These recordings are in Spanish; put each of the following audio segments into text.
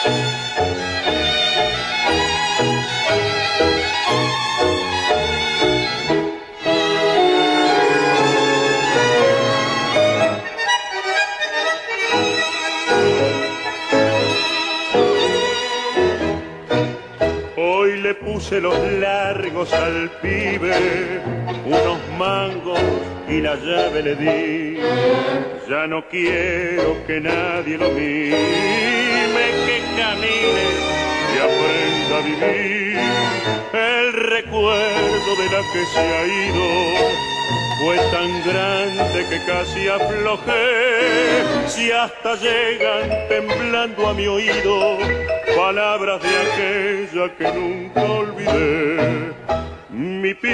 Hoy le puse los largos al pibe, unos mangos y la llave le di. Ya no quiero que nadie lo mime, que camine y aprenda a vivir. El recuerdo de la que se ha ido fue tan grande que casi aflojé. Si hasta llegan temblando a mi oído palabras de aquella que nunca olvidé. Mi pibe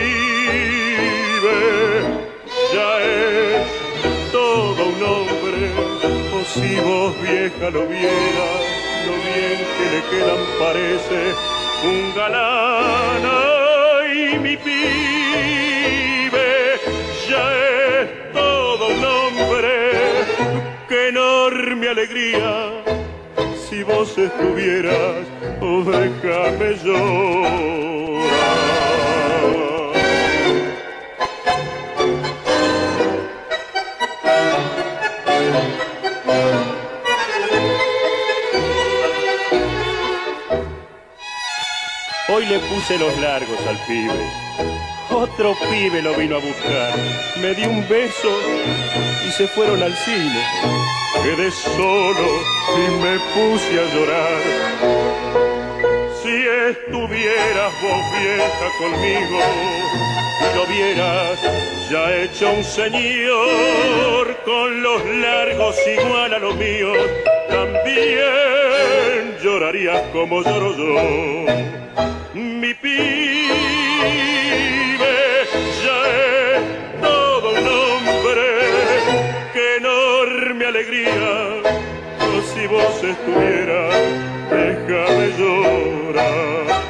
ya es todo un hombre, o si vos vieja lo vieras, lo bien que le quedan parece un galán. Ay, mi pibe ya es todo un hombre, qué enorme alegría. Si vos estuvieras, oh, déjame llorar. Hoy le puse los largos al pibe, otro pibe lo vino a buscar, me dio un beso y se fueron al cine. Quedé solo y me puse a llorar. Si estuvieras vos vieja conmigo y lo vieras ya hecho un señor, con los largos igual a los míos, también llorarías como lloro yo. Mi pibe ya es todo un hombre, qué enorme alegría. Oh, si vos estuvieras, déjame llorar.